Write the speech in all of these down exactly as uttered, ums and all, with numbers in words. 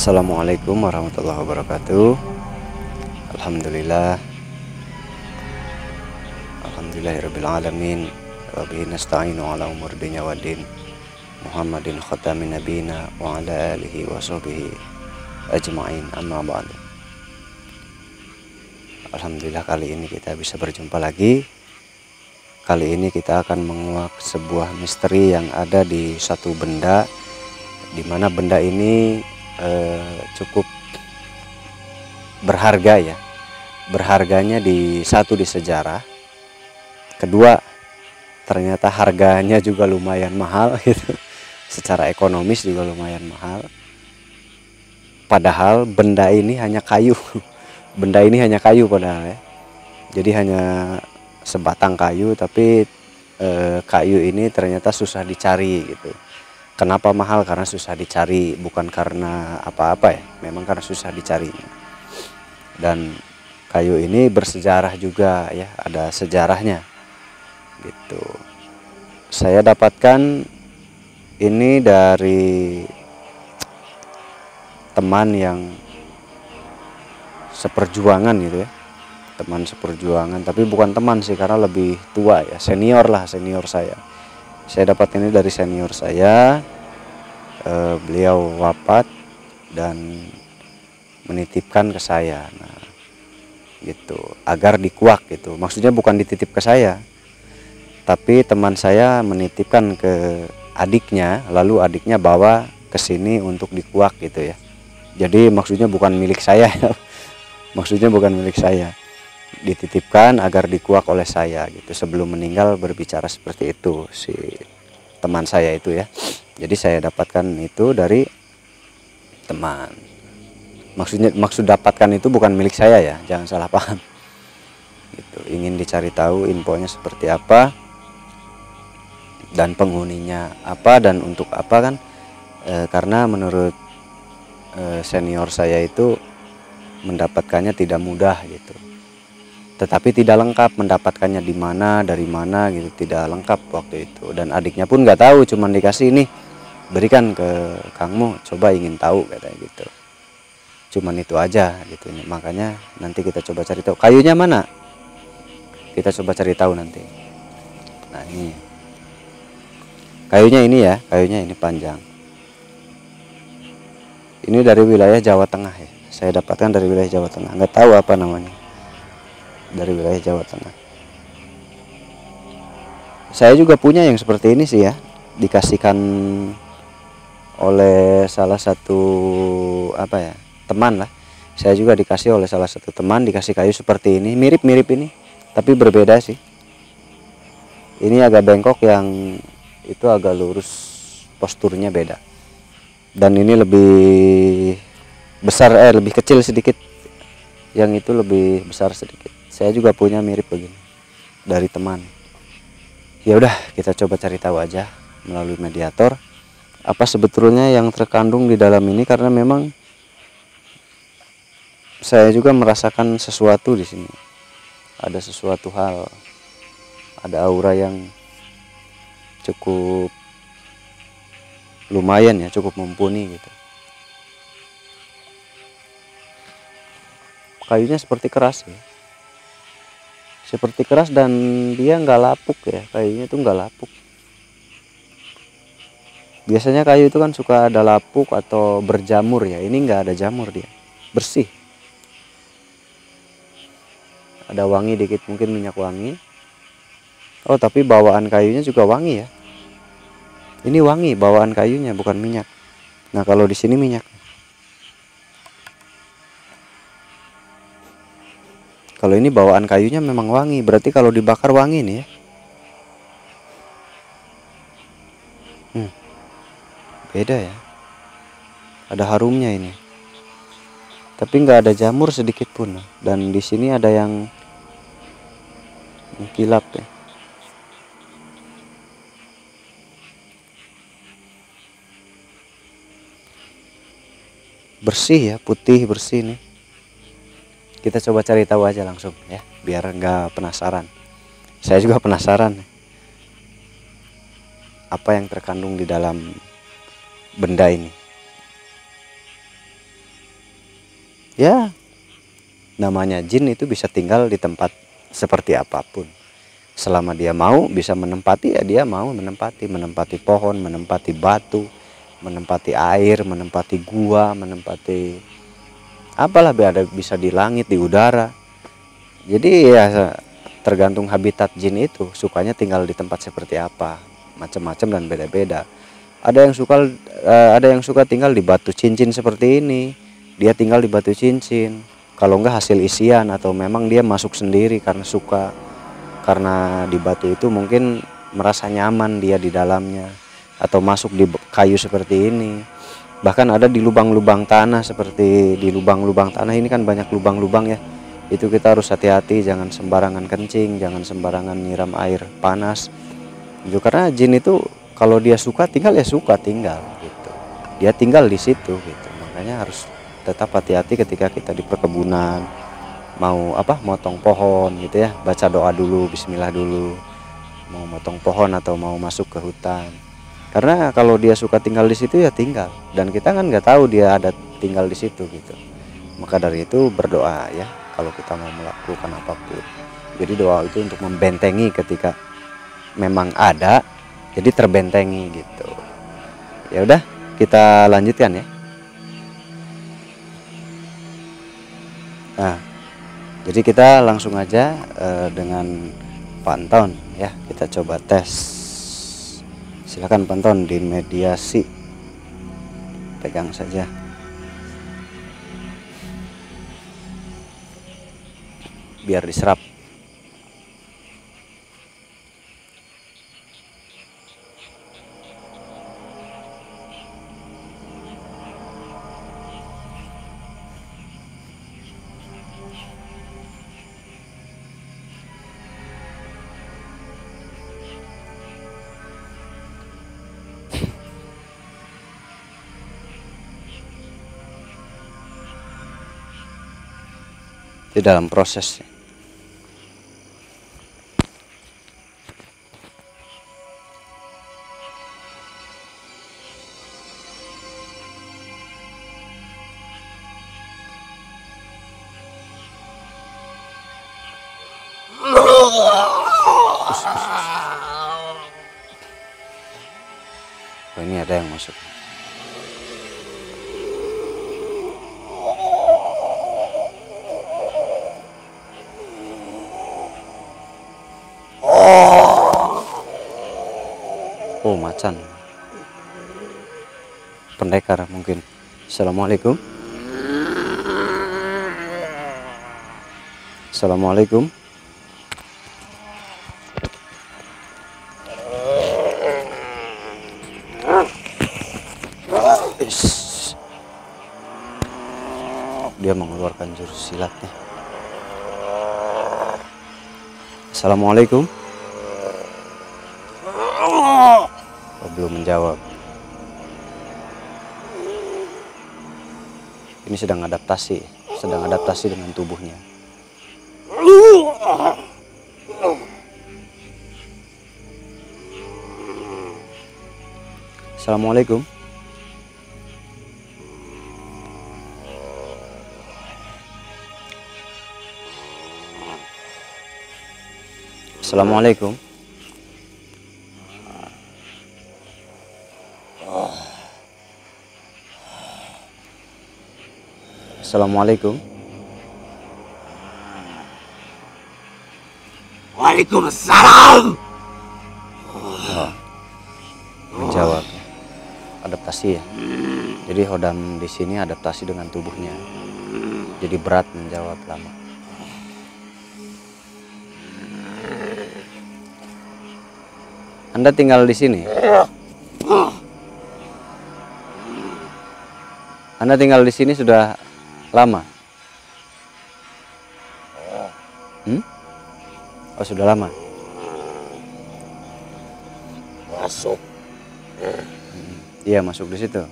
Assalamualaikum warahmatullahi wabarakatuh. Alhamdulillah Alhamdulillahirabbil alamin wa bihi nasta'inu ala umuri dunya waddin. Muhammadin khatamin nabiyina wa ala alihi wa sahbihi ajma'in, amma ba'du. Alhamdulillah kali ini kita bisa berjumpa lagi. Kali ini kita akan menguak sebuah misteri yang ada di satu benda, di mana benda ini eh, cukup berharga ya. Berharganya di satu di sejarah, kedua ternyata harganya juga lumayan mahal gitu. Secara ekonomis juga lumayan mahal. Padahal benda ini hanya kayu. Benda ini hanya kayu padahal ya. Jadi hanya sebatang kayu, tapi eh, kayu ini ternyata susah dicari gitu. Kenapa mahal? Karena susah dicari, bukan karena apa-apa ya. Memang karena susah dicari. Dan kayu ini bersejarah juga ya, ada sejarahnya gitu. Saya dapatkan ini dari teman yang seperjuangan gitu ya, teman seperjuangan, tapi bukan teman sih karena lebih tua ya, senior lah, senior saya. Saya dapat ini dari senior saya. E, beliau wafat dan menitipkan ke saya, nah gitu, agar dikuak gitu. Maksudnya bukan dititip ke saya, tapi teman saya menitipkan ke adiknya, lalu adiknya bawa ke sini untuk dikuak gitu ya. Jadi maksudnya bukan milik saya ya. Maksudnya bukan milik saya, dititipkan agar dikuak oleh saya gitu. Sebelum meninggal berbicara seperti itu si teman saya itu ya. Jadi saya dapatkan itu dari teman. Maksudnya maksud dapatkan itu bukan milik saya ya, jangan salah paham gitu. Ingin dicari tahu infonya seperti apa dan penghuninya apa dan untuk apa kan, e, karena menurut e, senior saya itu mendapatkannya tidak mudah gitu, tetapi tidak lengkap mendapatkannya di mana, dari mana gitu, tidak lengkap waktu itu. Dan adiknya pun nggak tahu, cuman dikasih ini, berikan ke Kangmu, coba ingin tahu katanya gitu. Cuman itu aja gitu. Makanya nanti kita coba cari tahu kayunya mana, kita coba cari tahu nanti. Nah ini kayunya, ini ya, kayunya ini panjang. Ini dari wilayah Jawa Tengah ya, saya dapatkan dari wilayah Jawa Tengah, nggak tahu apa namanya, dari wilayah Jawa Tengah. Saya juga punya yang seperti ini sih ya, dikasihkan oleh salah satu apa ya, teman lah. Saya juga dikasih oleh salah satu teman, dikasih kayu seperti ini, mirip-mirip ini, tapi berbeda sih. Ini agak bengkok, yang itu agak lurus, posturnya beda. Dan ini lebih besar, eh lebih kecil sedikit, yang itu lebih besar sedikit. Saya juga punya mirip begini dari teman. Ya udah, kita coba cari tahu aja melalui mediator apa sebetulnya yang terkandung di dalam ini, karena memang saya juga merasakan sesuatu di sini. Ada sesuatu hal, ada aura yang cukup lumayan ya, cukup mumpuni gitu. Kayunya seperti keras ya, seperti keras, dan dia nggak lapuk ya, kayunya tuh nggak lapuk. Biasanya kayu itu kan suka ada lapuk atau berjamur ya, ini nggak ada jamur, dia bersih. Ada wangi dikit, mungkin minyak wangi. Oh tapi bawaan kayunya juga wangi ya, ini wangi bawaan kayunya, bukan minyak. Nah kalau di sini minyak. Kalau ini bawaan kayunya memang wangi, berarti kalau dibakar wangi nih ya. Hmm, beda ya, ada harumnya ini, tapi nggak ada jamur sedikit pun. Dan di sini ada yang mengkilap ya. Bersih ya, putih bersih nih. Kita coba cari tahu aja langsung ya, biar nggak penasaran. Saya juga penasaran apa yang terkandung di dalam benda ini. Ya, namanya jin itu bisa tinggal di tempat seperti apapun. Selama dia mau bisa menempati, ya dia mau menempati, menempati pohon, menempati batu, menempati air, menempati gua, menempati apalah, ada bisa di langit, di udara. Jadi ya tergantung habitat jin itu, sukanya tinggal di tempat seperti apa, macam-macam dan beda-beda. Ada yang suka eh, ada yang suka tinggal di batu cincin seperti ini, dia tinggal di batu cincin. Kalau enggak hasil isian, atau memang dia masuk sendiri karena suka, karena di batu itu mungkin merasa nyaman dia di dalamnya, atau masuk di kayu seperti ini. Bahkan ada di lubang-lubang tanah, seperti di lubang-lubang tanah ini kan banyak lubang-lubang ya. Itu kita harus hati-hati, jangan sembarangan kencing, jangan sembarangan nyiram air panas. Itu karena jin itu kalau dia suka tinggal ya suka tinggal gitu. Dia tinggal di situ gitu. Makanya harus tetap hati-hati ketika kita di perkebunan, mau apa, motong pohon gitu ya, baca doa dulu, bismillah dulu, mau motong pohon atau mau masuk ke hutan. Karena kalau dia suka tinggal di situ ya tinggal, dan kita kan nggak tahu dia ada tinggal di situ gitu. Maka dari itu berdoa ya kalau kita mau melakukan apapun. Jadi doa itu untuk membentengi ketika memang ada, jadi terbentengi gitu. Ya udah, kita lanjutkan ya. Nah, jadi kita langsung aja eh, dengan Pak Anton ya, kita coba tes. Silakan Pak Anton, di mediasi, pegang saja. Biar diserap. Di dalam proses. Oh, ini ada yang masuk. Oh, macan. Pendekar mungkin. Assalamualaikum. Assalamualaikum. Ish. Dia mengeluarkan jurus silatnya. Assalamualaikum. Oh, belum menjawab. Ini sedang adaptasi, sedang adaptasi dengan tubuhnya. Assalamualaikum. Assalamualaikum. Assalamualaikum. Waalaikumsalam. Oh, menjawab. Adaptasi ya. Jadi Hodam di sini adaptasi dengan tubuhnya. Jadi berat menjawab lama. Anda tinggal di sini? Anda tinggal di sini sudah lama? Hmm? Oh, sudah lama. Masuk. Iya, masuk di situ.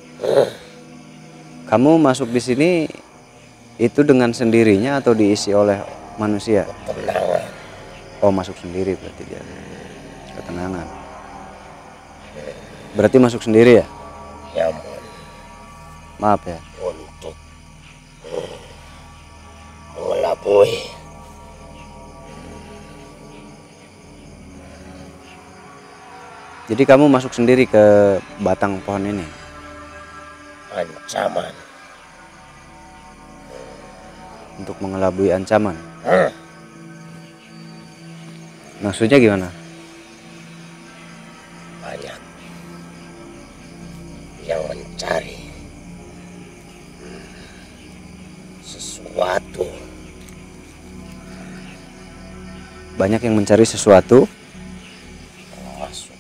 Kamu masuk di sini itu dengan sendirinya atau diisi oleh manusia? Ketenangan. Oh, masuk sendiri berarti dia. Ketenangan. Berarti masuk sendiri ya? Nyaman Maaf ya. untuk boy. Jadi kamu masuk sendiri ke batang pohon ini? Ancaman. Untuk mengelabui ancaman? Hmm. Maksudnya gimana? Banyak yang mencari sesuatu. Banyak yang mencari sesuatu? Masuk.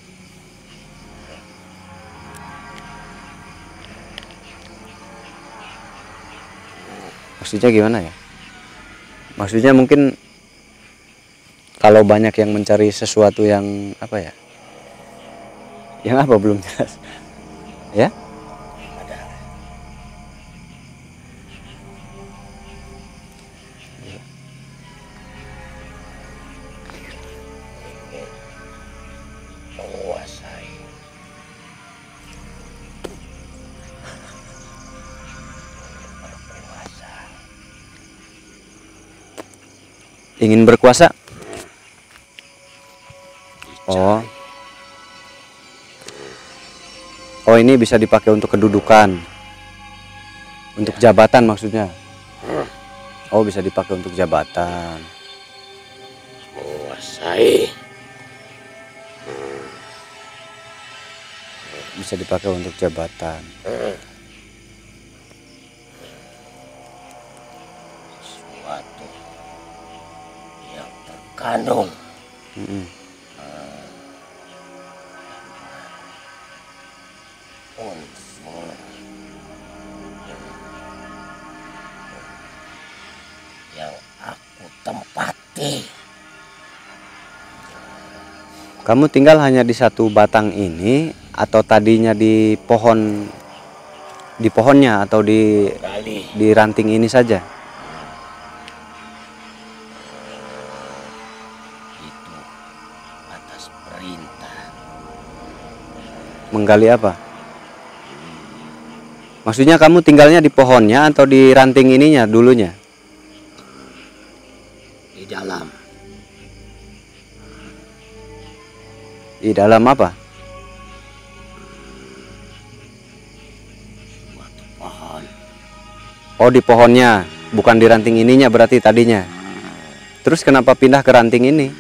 Maksudnya gimana ya? Maksudnya mungkin kalau banyak yang mencari sesuatu yang apa ya? Yang apa belum jelas. Ya? Ada. Ingin menguasai. Berkuasa. Ingin berkuasa? Oh. Oh, ini bisa dipakai untuk kedudukan. Untuk jabatan maksudnya. Oh, bisa dipakai untuk jabatan. Menguasai. Bisa dipakai untuk jabatan. Sesuatu yang terkandung Mm-mm. unsur yang aku tempati. Kamu tinggal hanya di satu batang ini atau tadinya di pohon di pohonnya atau di Kali di ranting ini saja? itu atas perintah. Menggali apa? Maksudnya kamu tinggalnya di pohonnya atau di ranting ininya dulunya? Di dalam Di dalam apa? suatu pohon. Oh, di pohonnya, bukan di ranting ininya berarti tadinya. Terus kenapa pindah ke ranting ini?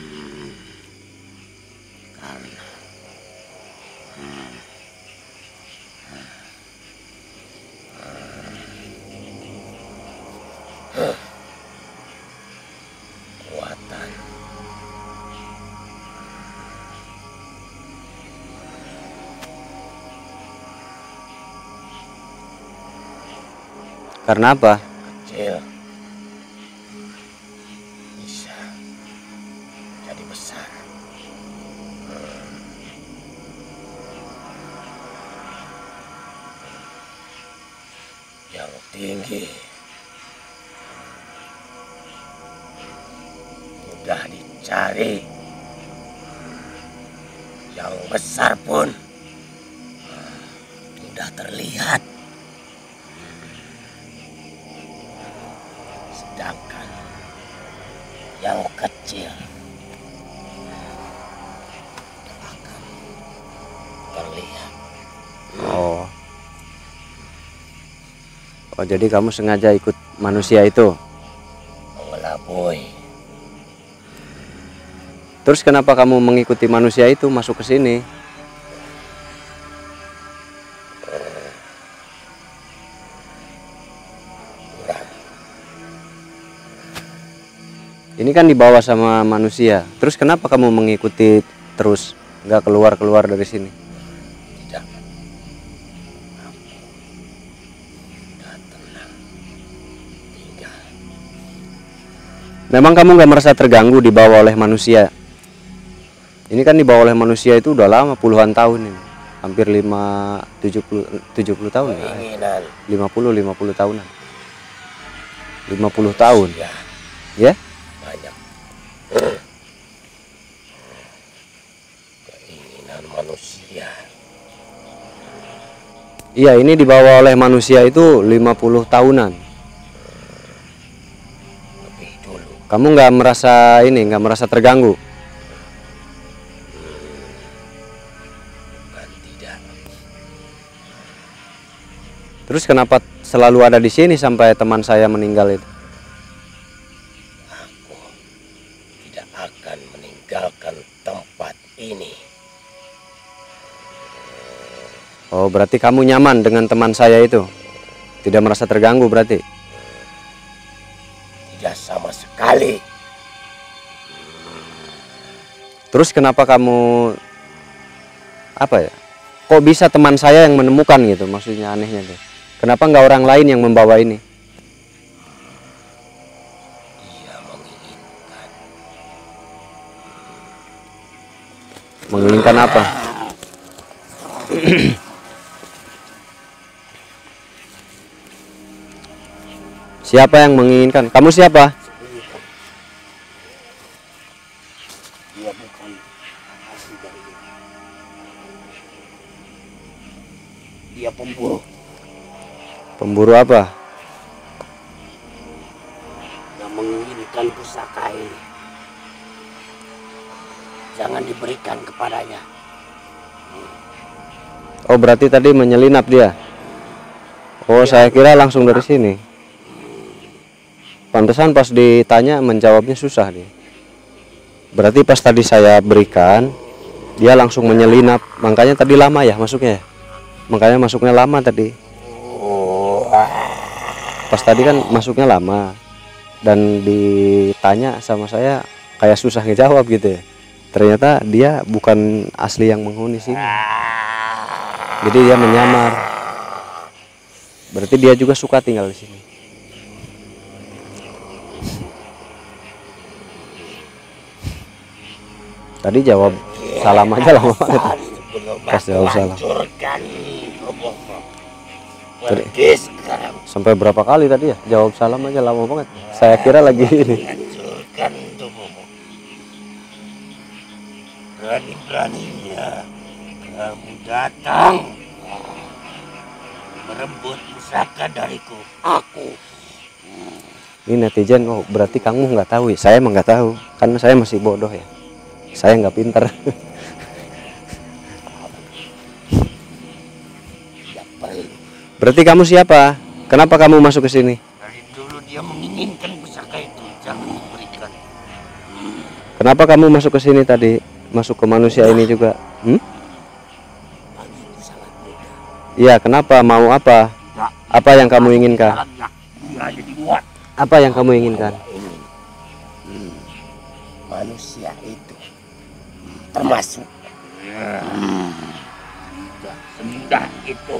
Karena kekuatan Karena apa? kecil bisa jadi besar. Yang tinggi mudah dicari, yang besar pun mudah terlihat. Sedangkan yang kecil akan terlihat. Oh. Oh, jadi kamu sengaja ikut manusia itu. Mengelabui. Terus kenapa kamu mengikuti manusia itu masuk ke sini? Kurang. Ini kan dibawa sama manusia. Terus kenapa kamu mengikuti terus, nggak keluar-keluar dari sini? Tidak. Aku sudah tenang. Tinggal. Memang kamu nggak merasa terganggu dibawa oleh manusia? Ini kan dibawa oleh manusia itu udah lama, puluhan tahun ini. Hampir lima, tujuh puluh, tujuh puluh tahun ya? Keinginan lima puluh, lima puluh tahunan. lima puluh tahun. ya Ya? banyak. Keinginan manusia Iya, ini dibawa oleh manusia itu lima puluh tahunan. lebih dulu. Kamu nggak merasa ini, nggak merasa terganggu? Bukan tidak. Terus kenapa selalu ada di sini sampai teman saya meninggal itu? Aku tidak akan meninggalkan tempat ini. Oh, berarti kamu nyaman dengan teman saya itu? Tidak merasa terganggu berarti? Tidak sama sekali. Terus kenapa kamu apa ya? Kok bisa teman saya yang menemukan gitu? Maksudnya anehnya tuh. Kenapa nggak orang lain yang membawa ini? Dia menginginkan. Menginginkan apa? Siapa yang menginginkan? Kamu siapa? Dia bukan asli dari ini. Dia pemburu. Pemburu apa? Yang menginginkan pusaka ini. Jangan diberikan kepadanya. Oh, berarti tadi menyelinap dia. Oh, saya kira langsung dari sini. Pantesan pas ditanya menjawabnya susah dia. Berarti pas tadi saya berikan, dia langsung menyelinap. Makanya tadi lama ya masuknya. Makanya masuknya lama tadi. Pas tadi kan masuknya lama. Dan ditanya sama saya kayak susah ngejawab gitu ya. Ternyata dia bukan asli yang menghuni sini. Jadi dia menyamar. Berarti dia juga suka tinggal di sini. Tadi jawab salam aja lama banget. Pas jawab salam. Tadi, sampai berapa kali tadi ya? Jawab salam aja lama banget. Saya kira lagi ini. Hancurkan tubuhmu. Berani-beraninya kamu datang merebut pusaka dariku. Aku. Ini netizen, oh berarti kamu nggak tahu ya? Saya emang nggak tahu, karena saya masih bodoh ya. Saya nggak pinter. Berarti kamu siapa? Kenapa kamu masuk ke sini? Dari dulu dia menginginkan pusaka itu, jangan diberikan. Kenapa kamu masuk ke sini tadi? Masuk ke manusia ini juga? Hmm? Bagiku sangat mudah. Iya, kenapa? Mau apa? Tak, Apa yang kamu inginkan? caranya dia ada dibuat. Apa yang kamu inginkan? Ini hmm, manusia itu termasuk. Hmm, tidak semudah itu.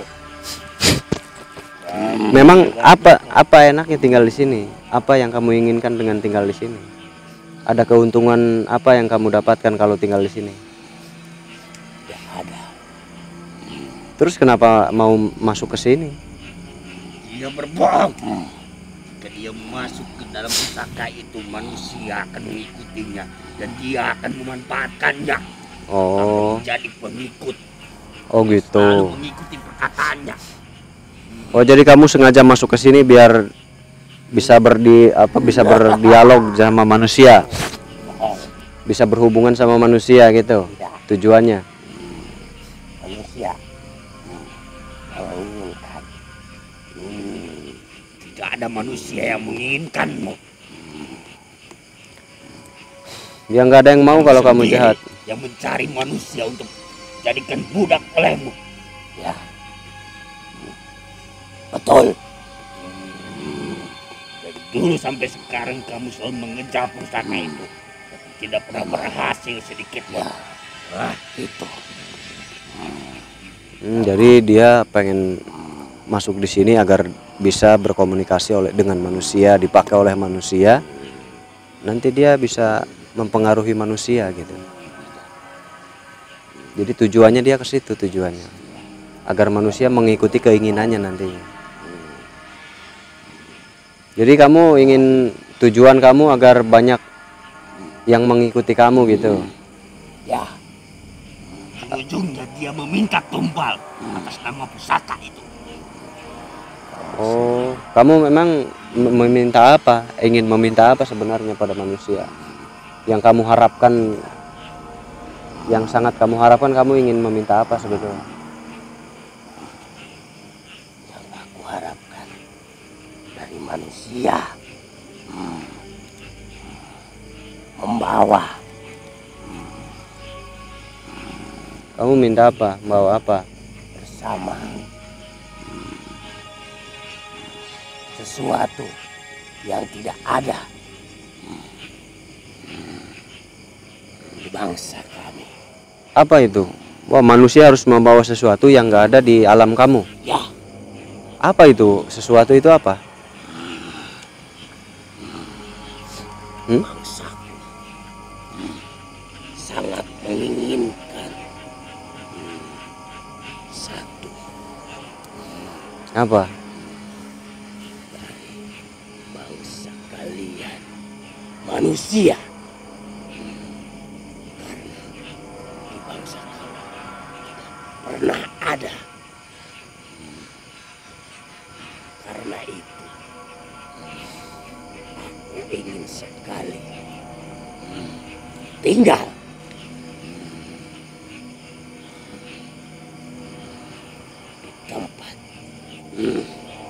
Memang apa apa enaknya tinggal di sini? Apa yang kamu inginkan dengan tinggal di sini? Ada keuntungan apa yang kamu dapatkan kalau tinggal di sini? Tidak ada. Terus kenapa mau masuk ke sini? Dia berbohong. Jika dia masuk ke dalam pusaka itu, manusia akan mengikutinya dan dia akan memanfaatkannya. Oh, Menjadi pengikut. oh Selalu gitu. mengikuti perkataannya. Oh, jadi kamu sengaja masuk ke sini biar bisa berdi apa bisa berdialog sama manusia, Bohong. bisa berhubungan sama manusia gitu. Tidak. Tujuannya. Manusia kalau inginkan, hmm, tidak ada manusia yang menginginkanmu. Ya nggak ada yang mau kalau kamu Sendiri jahat. yang mencari manusia untuk jadikan budak olehmu. Ya, betul. Dari dulu sampai sekarang kamu selalu mengejar pusaka itu, tapi tidak pernah berhasil sedikit pun. Wah, itu. Hmm, jadi dia pengen masuk di sini agar bisa berkomunikasi oleh dengan manusia, dipakai oleh manusia. Nanti dia bisa mempengaruhi manusia gitu. Jadi tujuannya dia ke situ tujuannya. Agar manusia mengikuti keinginannya nantinya. Jadi kamu ingin tujuan kamu agar banyak yang mengikuti kamu gitu. Ya, ujungnya dia meminta tumbal atas nama pusaka itu. Oh, kamu memang M- meminta apa? Ingin meminta apa sebenarnya pada manusia? Yang kamu harapkan, yang sangat kamu harapkan, kamu ingin meminta apa sebetulnya? Yang aku harapkan dari manusia, hmm, membawa. Kamu minta apa? Bawa apa? Bersama hmm, sesuatu yang tidak ada hmm, hmm, di bangsa kami. Apa itu? Wah, manusia harus membawa sesuatu yang nggak ada di alam kamu. Ya, Apa itu? Sesuatu itu apa? Hmm? bangsaku hmm, sangat menginginkan hmm, satu Apa? dari bangsa kalian, manusia. Karena di bangsa kami tidak pernah ada. Karena itu aku ingin sekali tinggal di tempat hmm,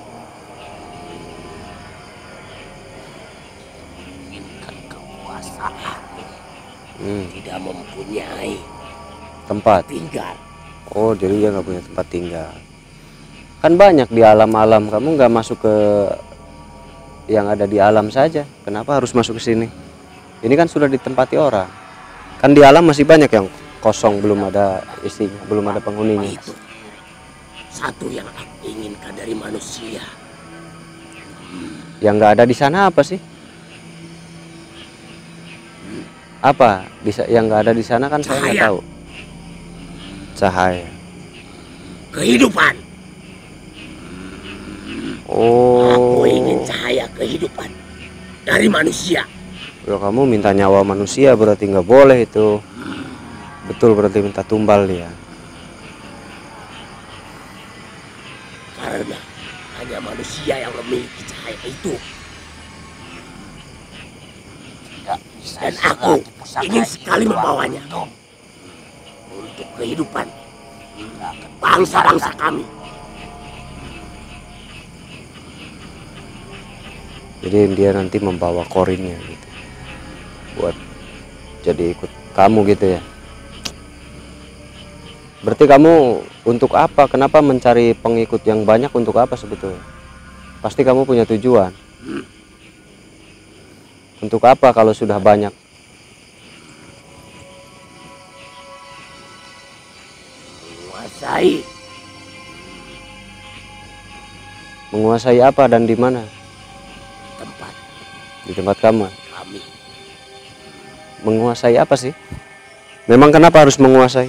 kekuasaanku Hmm, tidak mempunyai tempat. tinggal. Oh, jadi dia nggak punya tempat tinggal. Kan banyak di alam-alam. Kamu nggak masuk ke yang ada di alam saja. Kenapa harus masuk ke sini? Ini kan sudah ditempati orang. Kan di alam masih banyak yang kosong, belum ada isinya, belum ada penghuninya. Itu satu yang aku inginkan dari manusia. Yang nggak ada di sana apa sih? Apa? Bisa yang nggak ada di sana kan saya nggak Cahaya. tahu. Cahaya. Kehidupan. Oh. Aku ingin cahaya kehidupan dari manusia. Ya, kamu minta nyawa manusia berarti nggak boleh itu. Betul, berarti minta tumbal dia. Karena hanya manusia yang memiliki cahaya itu. Dan aku ingin sekali membawanya untuk kehidupan bangsa-bangsa kami. Jadi dia nanti membawa korinnya gitu, buat jadi ikut kamu gitu ya. Berarti kamu untuk apa? Kenapa mencari pengikut yang banyak untuk apa sebetulnya? Pasti kamu punya tujuan. Untuk apa kalau sudah banyak? Menguasai Menguasai apa dan di mana? tempat Di tempat kamu. kami. Menguasai apa sih? Memang kenapa harus menguasai?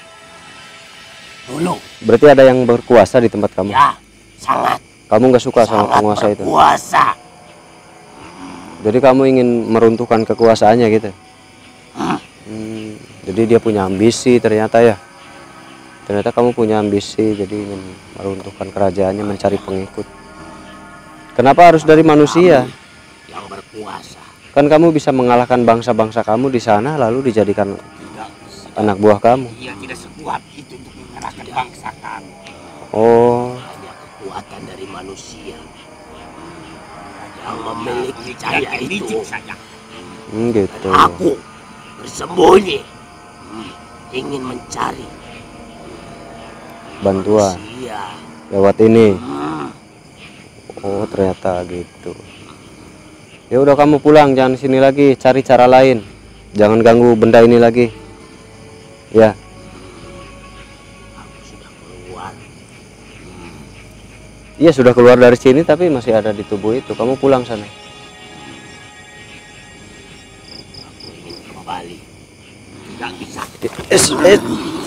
Dulu, Berarti ada yang berkuasa di tempat kamu. ya, sangat Kamu nggak suka sama sangat penguasa itu. berkuasa. Jadi kamu ingin meruntuhkan kekuasaannya gitu. Hmm. Hmm, jadi dia punya ambisi ternyata ya. Ternyata kamu punya ambisi, jadi ingin meruntuhkan kerajaannya, mencari pengikut. Kenapa harus dari manusia? Yang berkuasa. Kan kamu bisa mengalahkan bangsa-bangsa kamu di sana, lalu dijadikan Tidak bisa. anak buah kamu. Ia tidak sekuat itu untuk mengalahkan bangsa kami. Oh, Hanya kekuatan dari manusia yang memiliki cahaya itu saja. hmm, gitu. Aku bersembunyi hmm, ingin mencari Bantuan manusia. lewat ini. Hmm, Oh, ternyata gitu. Ya udah, kamu pulang, jangan sini lagi, cari cara lain. Jangan ganggu benda ini lagi. Ya, aku sudah keluar. iya sudah keluar dari sini tapi masih ada di tubuh itu. Kamu pulang sana. Aku ingin kembali. Tidak bisa. Es, es.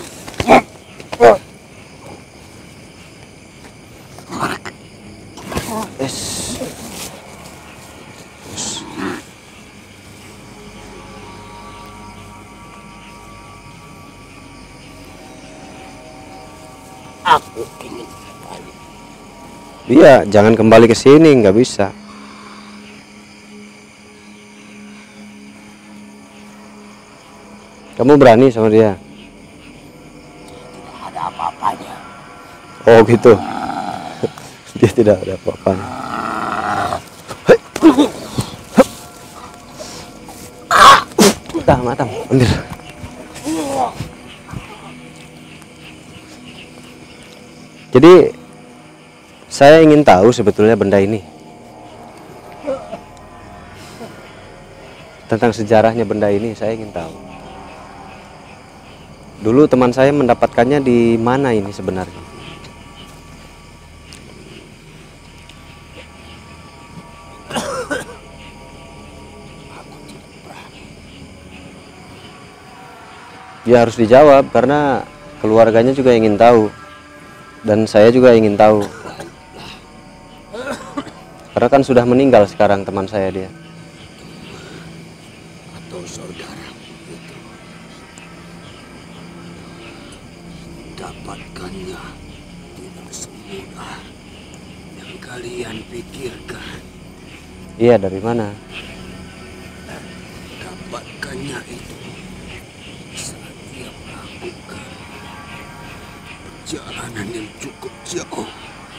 Es. Aku ingin kembali. Iya, jangan kembali ke sini, nggak bisa. Kamu berani sama dia? Tidak ada apa-apanya. Oh gitu. Dia tidak ada apa-apanya. Matang, matang, ambil. Jadi saya ingin tahu sebetulnya benda ini, tentang sejarahnya benda ini saya ingin tahu. Dulu teman saya mendapatkannya di mana ini sebenarnya? Ya harus dijawab karena keluarganya juga ingin tahu dan saya juga ingin tahu. Karena kan sudah meninggal sekarang teman saya dia. Atau saudara itu dapatkannya tidak semudah yang kalian pikirkan. Iya, dari mana? Dapatkannya itu saat dia melakukan perjalanan yang cukup jauh.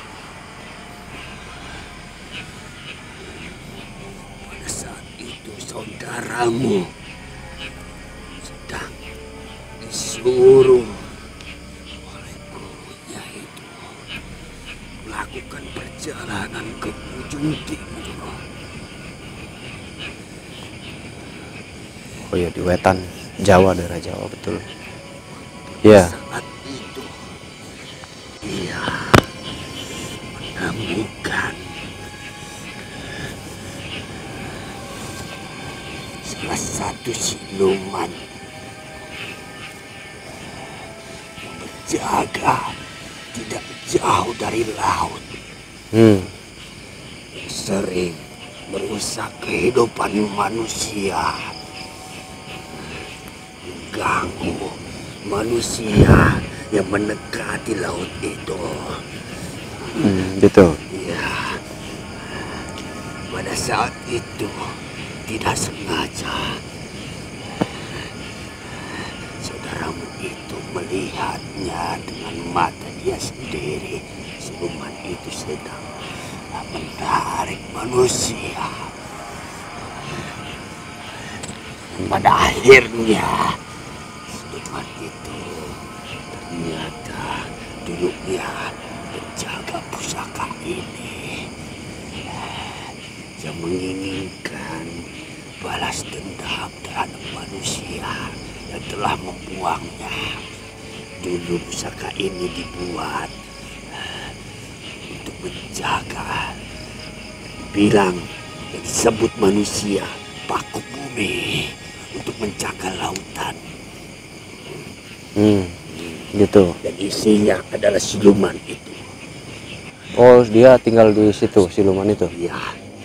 Pada saat itu saudaramu sedang disuruh oleh gurunya itu melakukan perjalanan ke ujung timur. Oh ya, di Wetan, Jawa, daerah Jawa, betul. Iya. Saat itu dia menemukan salah satu siluman yang berjaga tidak jauh dari laut, Hmm. yang sering merusak kehidupan manusia, mengganggu manusia yang mendekati laut itu. Hmm, gitu. Ya, pada saat itu tidak sengaja saudaramu itu melihatnya dengan mata dia sendiri. Siluman itu sedang menarik manusia. Pada akhirnya siluman itu ternyata dulunya penjaga pusaka ini yang menginginkan balas dendam terhadap manusia yang telah membuangnya. Dulu pusaka ini dibuat untuk menjaga, bilang yang disebut manusia paku bumi, untuk menjaga lautan. Hmm, gitu. Dan isinya adalah siluman itu. Oh, dia tinggal di situ, siluman itu. Ya.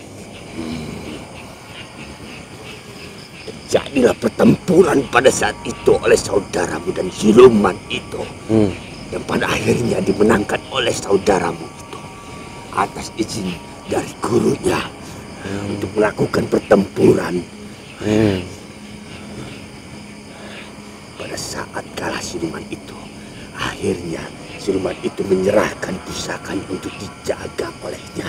Jadilah pertempuran pada saat itu oleh saudaramu dan siluman itu. Hmm. Dan pada akhirnya dimenangkan oleh saudaramu itu atas izin dari gurunya hmm. untuk melakukan pertempuran. Hmm. Pada saat kalah siluman itu, akhirnya siluman itu menyerahkan pusaka untuk dijaga olehnya.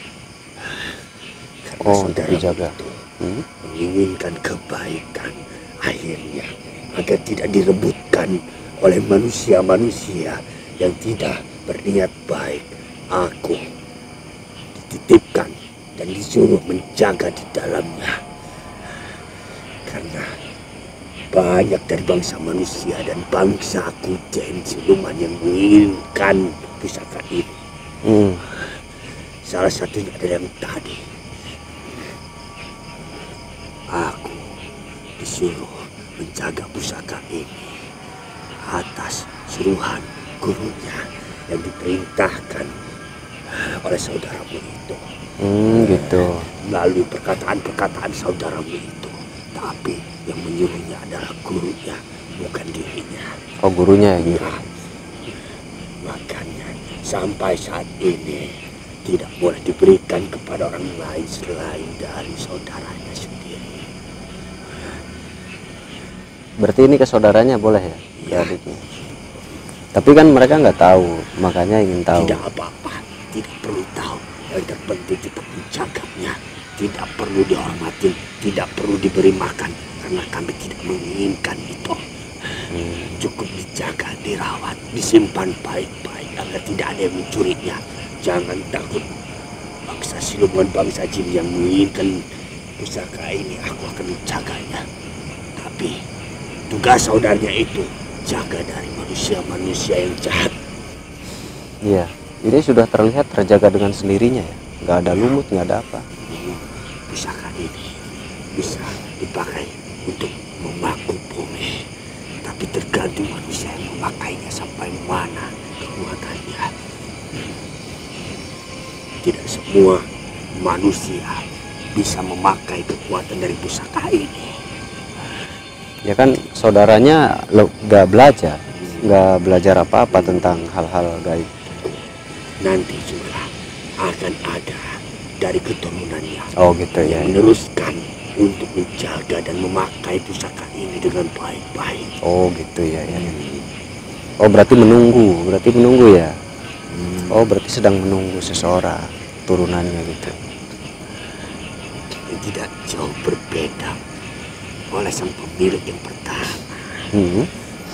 Karena Oh, untuk dijaga. itu Hmm? menginginkan kebaikan, akhirnya agar tidak direbutkan oleh manusia-manusia yang tidak berniat baik, aku dititipkan dan disuruh menjaga di dalamnya. Karena banyak dari bangsa manusia dan bangsa kujen siluman yang menginginkan pusaka ini. Hmm. Salah satunya adalah yang tadi. Aku disuruh menjaga pusaka ini atas suruhan gurunya yang diperintahkan oleh saudaramu itu. Hmm, gitu. Melalui perkataan-perkataan saudaramu itu. Tapi yang menyuruhnya adalah gurunya, bukan dirinya. Oh, gurunya yang Ya. Makanya sampai saat ini tidak boleh diberikan kepada orang lain selain dari saudaranya sendiri. Berarti ini ke saudaranya boleh ya, ke Ya. adiknya. Tapi kan mereka nggak tahu, makanya ingin tahu. Tidak apa-apa, tidak perlu tahu. Yang terpenting tetap menjaganya. Tidak perlu dihormatin, tidak perlu diberi makan, karena kami tidak menginginkan itu. Hmm. Cukup dijaga, dirawat, disimpan baik-baik agar tidak ada yang mencurinya. Jangan takut, bangsa siluman, bangsa jin yang menginginkan pusaka ini, aku akan menjaganya. Tapi tugas saudaranya itu jaga dari manusia-manusia yang jahat. Iya, ini sudah terlihat terjaga dengan sendirinya ya, nggak ada lumut, nggak ada apa. Pusaka ini bisa dipakai untuk memaku bumi, tapi tergantung manusia yang memakainya sampai mana kekuatannya. Tidak semua manusia bisa memakai kekuatan dari pusaka ini. Ya kan saudaranya lo nggak belajar, nggak belajar apa-apa tentang hal-hal gaib. Nanti juga akan ada dari keturunannya Oh gitu ya. yang meneruskan untuk menjaga dan memakai pusaka ini dengan baik-baik. Oh gitu ya, ya. Oh berarti menunggu, berarti menunggu ya. Oh berarti sedang menunggu seseorang turunannya gitu. Tidak jauh berbeda oleh sang pemilik yang pertama. Hmm.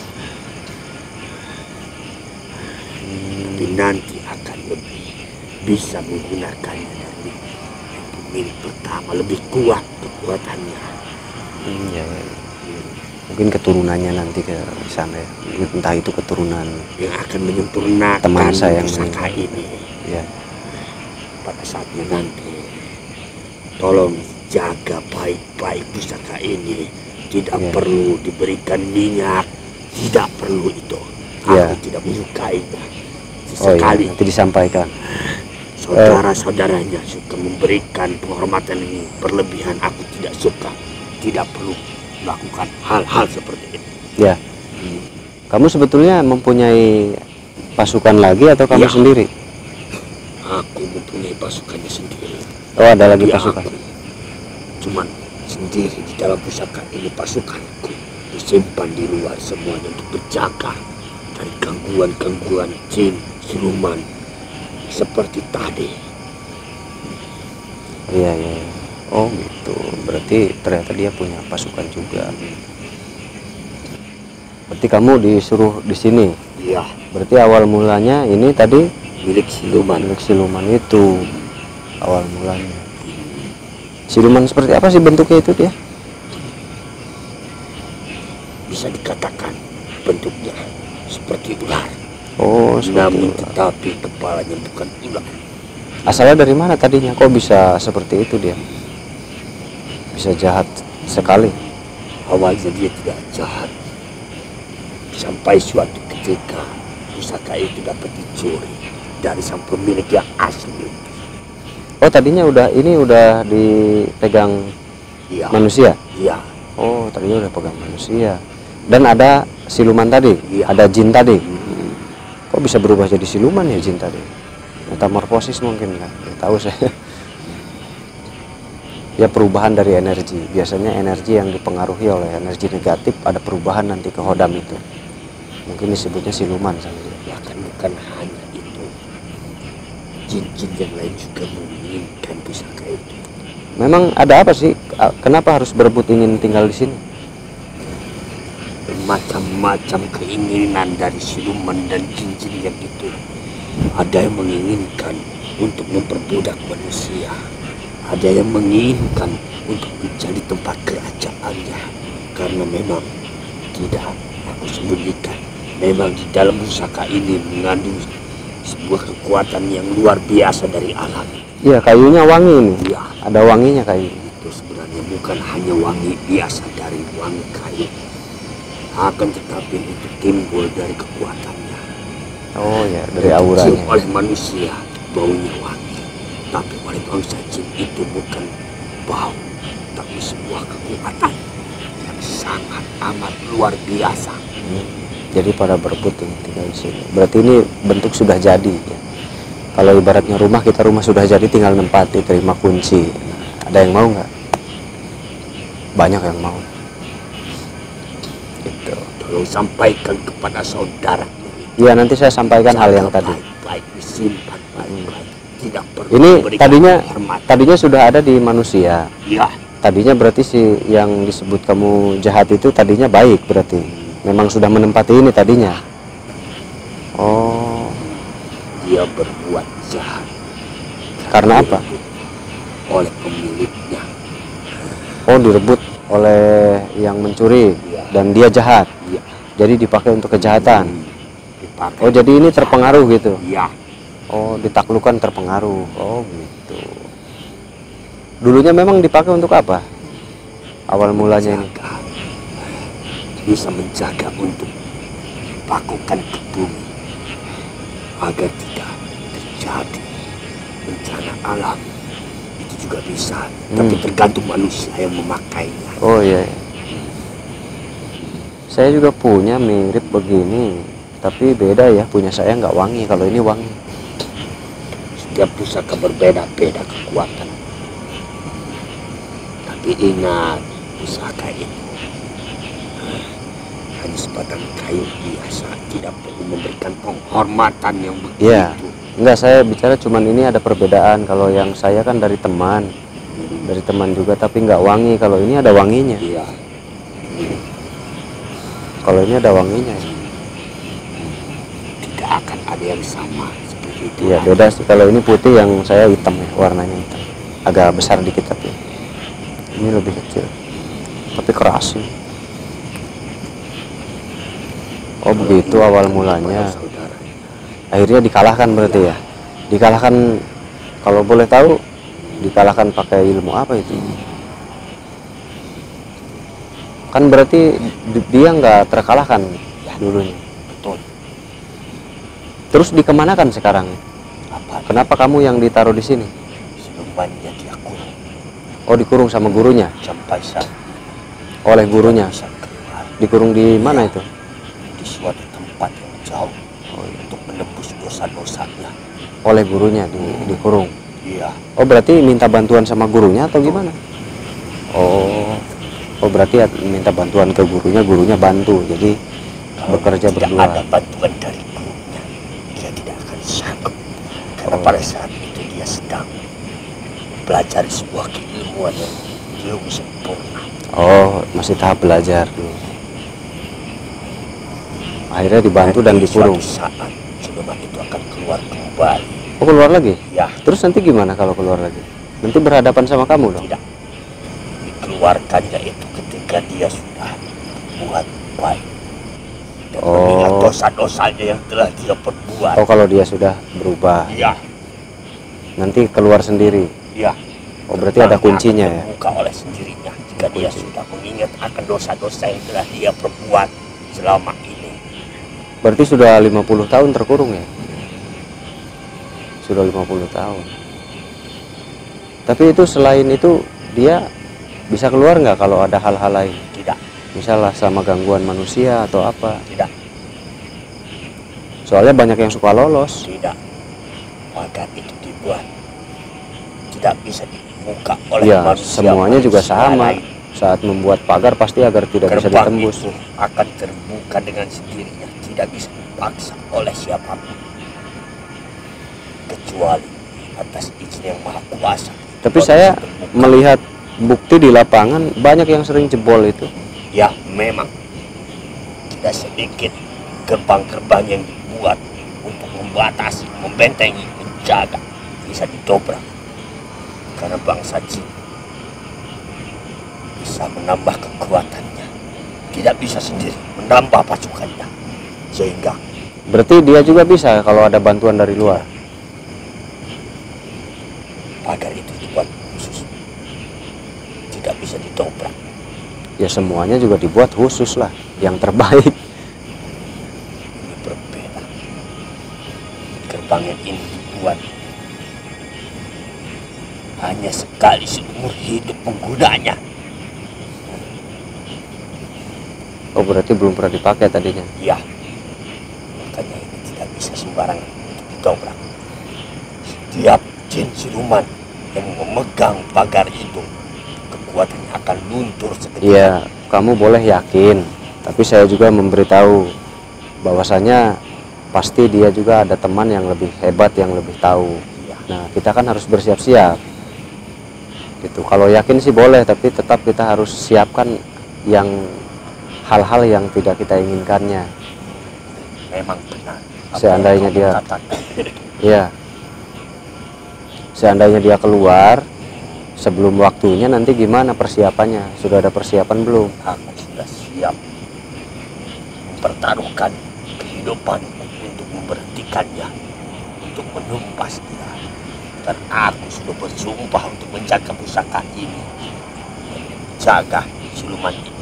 Tapi nanti akan lebih bisa menggunakannya dari yang pemilik pertama, lebih kuat kekuatannya. Hmm, ya, ya. Mungkin keturunannya nanti ke sana ya. Entah itu keturunan Yang akan menyempurnakan teman saya yang pusaka meninggal. ini. Ya. Pada saatnya nanti, tolong jaga baik-baik pusaka ini. Tidak Ya. perlu diberikan minyak, tidak perlu itu. Ya. Aku tidak menyukainya. Oh iya, Sekali nanti disampaikan. saudara-saudaranya suka memberikan penghormatan ini berlebihan, aku tidak suka. Tidak perlu melakukan hal-hal seperti ini. Ya. Kamu sebetulnya mempunyai pasukan lagi atau kamu Ya. sendiri? Aku mempunyai pasukannya sendiri. Oh ada lagi Tapi pasukan. aku cuman sendiri di dalam pusaka ini. Pasukanku disimpan di luar semuanya untuk berjaga dari gangguan-gangguan jin, siluman seperti tadi. Iya iya. Iya. Oh gitu. Berarti ternyata dia punya pasukan juga. Berarti kamu disuruh di sini. Iya, Berarti awal mulanya ini tadi milik siluman. milik siluman itu awal mulanya. Siluman seperti apa sih bentuknya itu dia? Bisa dikatakan bentuknya seperti ular. Oh seperti Namun ular. tetapi kepalanya bukan ular. Asalnya dari mana tadinya? Kok bisa seperti itu dia? Bisa jahat sekali. Awalnya dia tidak jahat. Sampai suatu ketika pusaka itu dapat dicuri dari sang pemilik yang asli. Oh tadinya udah ini udah dipegang Iya, manusia. iya, Oh tadinya udah pegang manusia. Dan ada siluman tadi, Iya. ada jin tadi. Kok bisa berubah jadi siluman ya jin tadi? Metamorfosis mungkin kan? Ya, tahu saya. Ya perubahan dari energi. Biasanya energi yang dipengaruhi oleh energi negatif ada perubahan nanti ke hodam itu. Mungkin disebutnya siluman sama dia. bahkan bukan hanya itu. Jin-jin yang lain juga menginginkan pusaka itu. Memang ada apa sih? Kenapa harus berebut ingin tinggal di sini? Macam-macam keinginan dari siluman dan jin-jin yang itu. Ada yang menginginkan untuk memperbudak manusia. Ada yang menginginkan untuk menjadi tempat kerajaannya. Karena memang tidak aku sembunyikan. Memang di dalam pusaka ini mengandung sebuah kekuatan yang luar biasa dari alam. Iya kayunya wangi ini. Ya, Ada wanginya kayu. itu sebenarnya bukan hanya wangi biasa dari wangi kayu. Akan tetapi itu timbul dari kekuatannya. Oh ya dari Dicium auranya. oleh manusia baunya wangi, tapi oleh bangsa jin itu bukan bau, tapi sebuah kekuatan yang sangat amat luar biasa. Hmm. Jadi pada berebut ingin tinggal di sini. Berarti ini bentuk sudah jadi. Ya. Kalau ibaratnya rumah, kita rumah sudah jadi tinggal nempati, terima kunci. Nah, ada yang mau nggak? Banyak yang mau. Tolong sampaikan kepada saudara. Iya, nanti saya sampaikan hal yang tadi. Baik, disimpan baik-baik. Tidak perlu Ini memberikan tadinya hormat. tadinya sudah ada di manusia. Ya, Tadinya berarti si yang disebut kamu jahat itu tadinya baik berarti. Memang sudah menempati ini tadinya. Oh, dia berbuat jahat. karena apa? Oleh pemiliknya. Oh, direbut oleh yang mencuri Iya. dan dia jahat. Iya. Jadi dipakai untuk kejahatan. Dipakai. Oh, jadi ini terpengaruh gitu. Iya. Oh, ditaklukkan terpengaruh. Oh, gitu. Dulunya memang dipakai untuk apa? Awal mulanya ini. Menjaga. Bisa menjaga untuk dipakukan ke bumi agar tidak terjadi bencana alam. Itu juga bisa, tapi Hmm. tergantung manusia yang memakainya. Oh iya, iya. Saya juga punya mirip begini, tapi beda ya. Punya saya nggak wangi, kalau ini wangi. Setiap pusaka berbeda-beda kekuatan. Tapi ingat, pusaka itu eh, hanya sebatang kayu biasa, tidak perlu memberikan penghormatan yang begitu. Iya, enggak, saya bicara cuman ini ada perbedaan. Kalau yang saya kan dari teman, dari teman juga, tapi nggak wangi. Kalau ini ada wanginya. Iya. Kalau ini ada wanginya. Tidak akan ada yang sama seperti itu. Iya, beda sih. Kalau ini putih, yang saya hitam ya, warnanya hitam. Agak besar dikit tapi ini lebih kecil. Tapi keras sih. Oh, begitu awal mulanya. Saudara. Akhirnya dikalahkan berarti ya. Dikalahkan, kalau boleh tahu, dikalahkan pakai ilmu apa itu? Kan berarti di- dia nggak terkalahkan dulunya. Betul. Terus dikemanakan sekarang? Apa? Kenapa kamu yang ditaruh di sini? Sebenarnya dia kurang Oh, dikurung sama gurunya, sampai saat oleh gurunya. bisa keluar Dikurung di mana itu? di suatu tempat yang jauh Oh, iya. untuk menebus dosa-dosanya. Oleh gurunya di, dikurung. Iya. Oh, berarti minta bantuan sama gurunya atau gimana? Oh, oh berarti ya minta bantuan ke gurunya, gurunya bantu. Jadi Kalau bekerja tidak berdua. ada bantuan dari gurunya, dia tidak akan sanggup. Karena Oh. pada saat itu dia sedang belajar sebuah keilmuan yang belum sempurna. Oh, masih tahap belajar dulu. Akhirnya dibantu dan di dikurung. suatu saat siluman itu akan keluar kembali. Oh, keluar lagi? Ya, Terus nanti gimana kalau keluar lagi? Nanti berhadapan sama kamu dong? tidak. Dikeluarkannya itu ketika dia sudah buat baik. Dan Oh. mengingat dosa-dosanya yang telah dia perbuat. Oh, kalau dia sudah berubah, Iya, nanti keluar sendiri. iya. Oh, berarti ada Gerbangnya kuncinya akan ya? terbuka oleh sendirinya jika dia Kunci. sudah mengingat akan dosa-dosa yang telah dia perbuat selama ini. Berarti sudah lima puluh tahun terkurung ya? Sudah lima puluh tahun. Tapi itu selain itu dia bisa keluar nggak kalau ada hal-hal lain? Tidak, Misalnya sama gangguan manusia atau apa? tidak, Soalnya banyak yang suka lolos. tidak. Maka itu dibuat tidak bisa dibuka oleh Ya, manusia. semuanya juga manusia sama. lain. Saat membuat pagar pasti agar tidak bisa Gerbang ditembus. itu akan terbuka dengan sendirinya, tidak bisa dipaksa oleh siapapun kecuali atas izin yang maha kuasa. Tapi Baru saya terbuka. melihat bukti di lapangan banyak yang sering jebol itu. Ya, memang tidak sedikit gerbang-gerbang yang dibuat untuk membatasi, membentengi, menjaga bisa didobrak karena bangsa jin bisa menambah kekuatannya, tidak bisa sendiri menambah pasukannya, sehingga Berarti dia juga bisa kalau ada bantuan dari luar. pagar itu dibuat khusus, tidak bisa didobrak. Ya semuanya juga dibuat khusus lah, yang terbaik. Ini berbeda. Gerbang yang ini dibuat hanya sekali seumur hidup penggunanya. Oh, berarti belum pernah dipakai tadinya. Ya, makanya ini tidak bisa sembarangan untuk didobrak. Setiap jin siluman yang memegang pagar itu, kekuatannya akan luntur seketika. Iya, kamu boleh yakin Tapi saya juga memberitahu bahwasanya pasti dia juga ada teman yang lebih hebat, yang lebih tahu. Nah, kita kan harus bersiap-siap gitu. Kalau yakin sih boleh, tapi tetap kita harus siapkan yang hal-hal yang tidak kita inginkannya. Memang benar. Seandainya dia, ya, seandainya dia keluar sebelum waktunya, nanti gimana persiapannya? Sudah ada persiapan belum? Aku sudah siap mempertaruhkan kehidupan untuk memberhentikannya, untuk menumpas dia. Dan aku sudah bersumpah untuk menjaga pusaka ini, menjaga siluman itu.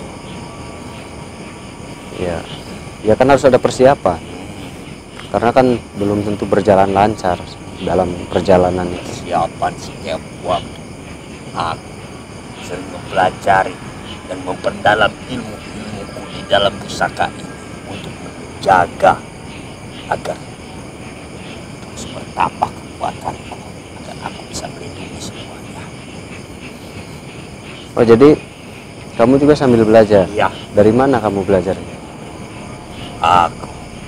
Ya, ya kan harus ada persiapan. Karena kan belum tentu berjalan lancar dalam perjalanan itu. Persiapan setiap waktu. Aku sering mempelajari dan memperdalam ilmu-ilmuku di dalam pusaka ini untuk menjaga agar terus bertambah kekuatanku, agar aku bisa melindungi semuanya. Oh, jadi kamu juga sambil belajar? Iya. Dari mana kamu belajarnya? Aku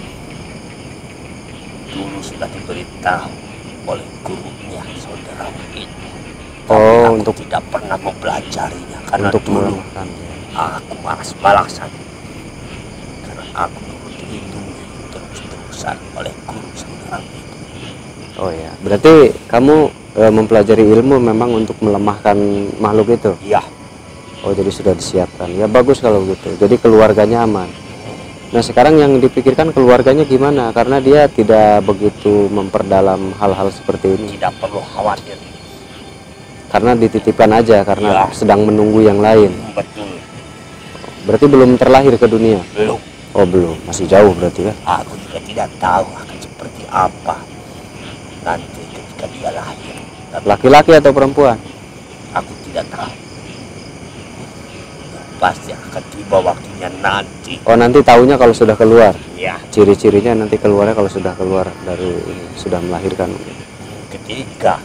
dulu sudah diberitahu oleh gurunya saudara itu. Tapi Oh, aku untuk tidak pernah mempelajarinya karena untuk dulu melemahkan. aku malas balasan. Karena aku dulu dilindungi terus-terusan oleh guru saudara itu. Oh ya, berarti kamu e, mempelajari ilmu memang untuk melemahkan makhluk itu? Iya. Oh, jadi sudah disiapkan. Ya bagus kalau gitu. Jadi keluarganya aman. Nah, sekarang yang dipikirkan keluarganya gimana? Karena dia tidak begitu memperdalam hal-hal seperti ini. Tidak perlu khawatir. Karena dititipkan aja, karena Ya. sedang menunggu yang lain. Betul. Berarti belum terlahir ke dunia? Belum. Oh, belum. Masih jauh berarti kan? Aku juga tidak tahu akan seperti apa nanti ketika dia lahir. Tapi Laki-laki atau perempuan? aku tidak tahu. Pasti akan tiba waktunya nanti. Oh, nanti tahunya kalau sudah keluar. Ya. Ciri-cirinya nanti keluarnya kalau sudah keluar dari ini, sudah melahirkan. Ketika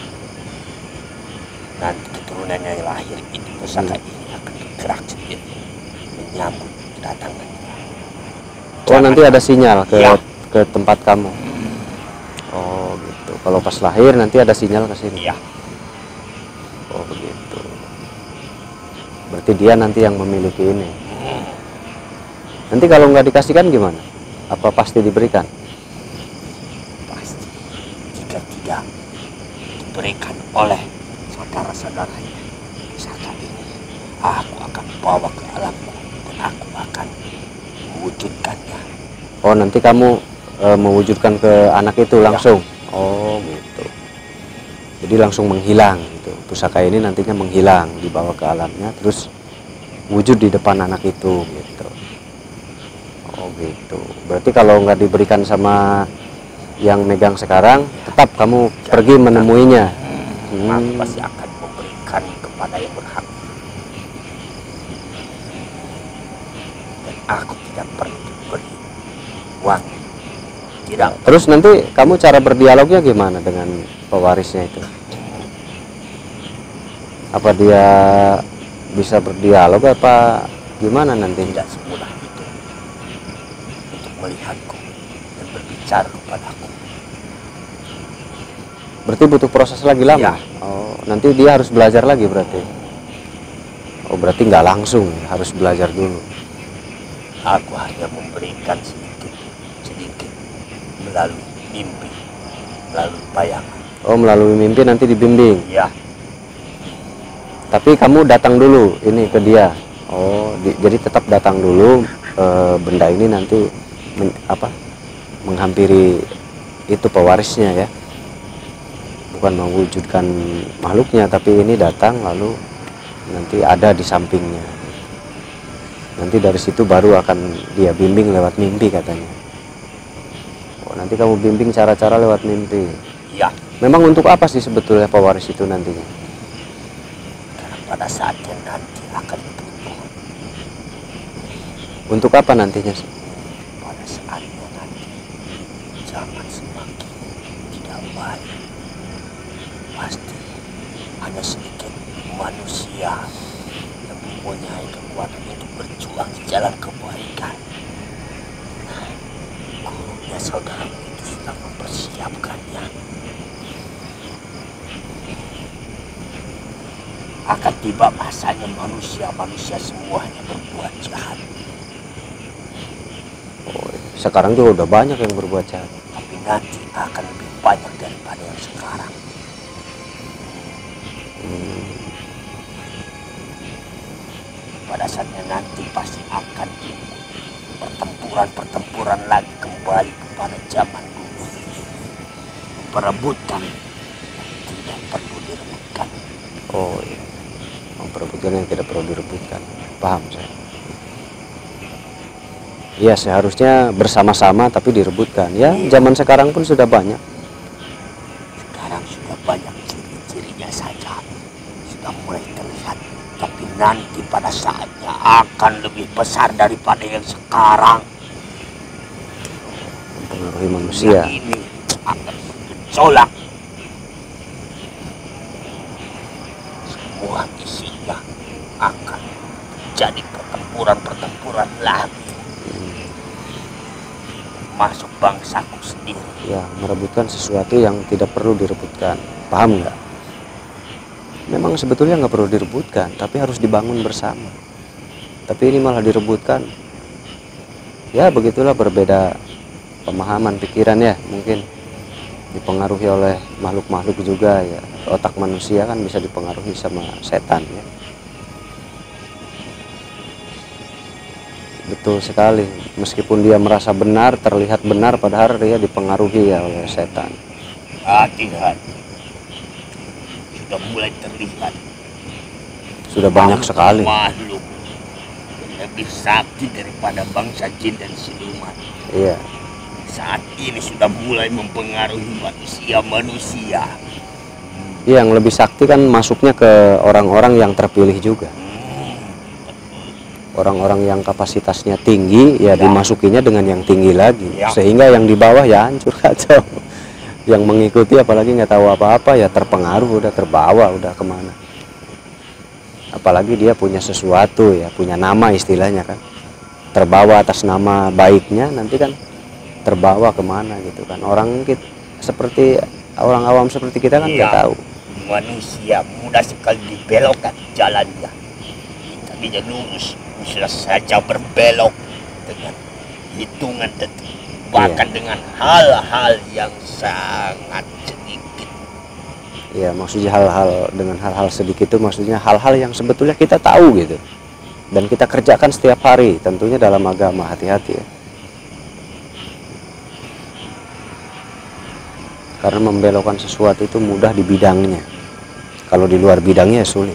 nanti keturunannya yang lahir itu, pusaka Hmm. ini akan bergerak sendiri menyambut kedatangannya. Oh, nanti ada sinyal ke Ya. ke tempat kamu. Oh, gitu. Kalau pas lahir nanti ada sinyal ke sini. Iya. Oh, begitu. Berarti dia nanti yang memiliki ini. Nanti kalau nggak dikasihkan gimana? Apa pasti diberikan? Pasti jika tidak diberikan oleh saudara-saudaranya pusaka ini, aku akan bawa ke alamku dan aku akan mewujudkannya. Oh, nanti kamu e, mewujudkan ke anak itu langsung. Oh, gitu. Jadi langsung menghilang gitu. Pusaka ini nantinya menghilang, dibawa ke alamnya, terus wujud di depan anak itu gitu. Oh, gitu. Berarti kalau nggak diberikan sama yang megang sekarang, tetap kamu pergi menemuinya. Aku Hmm. pasti akan memberikan kepada yang berhak. Dan aku tidak perlu diberi uang. Tidak. Terus nanti kamu cara berdialognya gimana dengan pewarisnya itu? Apa dia bisa berdialog apa gimana nanti? Tidak semudah itu untuk melihatku dan berbicara kepadaku. Berarti butuh proses lagi lama? Iya. Oh, nanti dia harus belajar lagi berarti? Oh, berarti nggak langsung, harus belajar dulu. Aku hanya memberikan sedikit sedikit melalui mimpi, melalui bayangan. Oh, melalui mimpi nanti dibimbing. Ya. Tapi kamu datang dulu ini ke dia. Oh, di, jadi tetap datang dulu. E, benda ini nanti men, apa? Menghampiri itu pewarisnya ya. Bukan mewujudkan makhluknya, tapi ini datang lalu nanti ada di sampingnya. Nanti dari situ baru akan dia bimbing lewat mimpi katanya. Oh, nanti kamu bimbing cara-cara lewat mimpi. Ya. Memang untuk apa sih sebetulnya pewaris itu nantinya? Pada saatnya nanti akan butuh. Untuk apa nantinya sih? Pada saatnya nanti zaman semakin tidak baik, pasti hanya sedikit manusia yang mempunyai kekuatan untuk berjuang di jalan kebaikan. Nah, gurunya saudaramu itu sudah mempersiapkannya. Akan tiba masanya manusia-manusia semuanya berbuat jahat. Oh, sekarang juga udah banyak yang berbuat jahat. Tapi nanti akan lebih banyak daripada yang sekarang. Hmm. Pada saatnya nanti pasti akan pertempuran-pertempuran lagi kembali kepada zaman dulu. Perebutan yang tidak perlu direbutkan. Oh iya, memperebutkan yang tidak perlu direbutkan. Paham saya. Iya, seharusnya bersama-sama tapi direbutkan. Ya, Iya. zaman sekarang pun sudah banyak. Sekarang sudah banyak ciri-cirinya saja. Sudah mulai terlihat. Tapi nanti pada saatnya akan lebih besar daripada yang sekarang. Mempengaruhi manusia. Yang ini akan bergejolak. Semua isinya akan jadi pertempuran-pertempuran lagi. Masuk bangsaku sendiri. Ya, merebutkan sesuatu yang tidak perlu direbutkan. Paham nggak? Memang sebetulnya nggak perlu direbutkan, tapi harus dibangun bersama. Tapi ini malah direbutkan. Ya, begitulah, berbeda pemahaman pikiran ya, mungkin dipengaruhi oleh makhluk-makhluk juga ya. Otak manusia kan bisa dipengaruhi sama setan ya. Betul sekali, meskipun dia merasa benar, terlihat benar, padahal dia dipengaruhi ya oleh setan. Hati-hati, sudah mulai terlihat. Sudah banyak sekali. Makhluk yang lebih sakti daripada bangsa jin dan siluman. Iya. Saat ini sudah mulai mempengaruhi manusia-manusia. Iya, yang lebih sakti kan masuknya ke orang-orang yang terpilih juga. Orang-orang yang kapasitasnya tinggi ya, Ya. dimasukinya dengan yang tinggi lagi Ya. sehingga yang di bawah ya hancur kacau. Yang mengikuti apalagi nggak tahu apa-apa ya terpengaruh, udah terbawa, udah kemana. Apalagi dia punya sesuatu ya, punya nama istilahnya kan, terbawa atas nama baiknya, nanti kan terbawa kemana gitu kan. Orang kita seperti orang awam seperti kita kan nggak Ya. tahu. Manusia mudah sekali dibelokkan jalannya. Tadinya lurus, bisa saja berbelok dengan hitungan detik, bahkan Iya. dengan hal-hal yang sangat sedikit. Ya, maksudnya hal-hal dengan hal-hal sedikit itu maksudnya hal-hal yang sebetulnya kita tahu gitu. Dan kita kerjakan setiap hari, tentunya dalam agama, hati-hati ya. Karena membelokkan sesuatu itu mudah di bidangnya. Kalau di luar bidangnya sulit.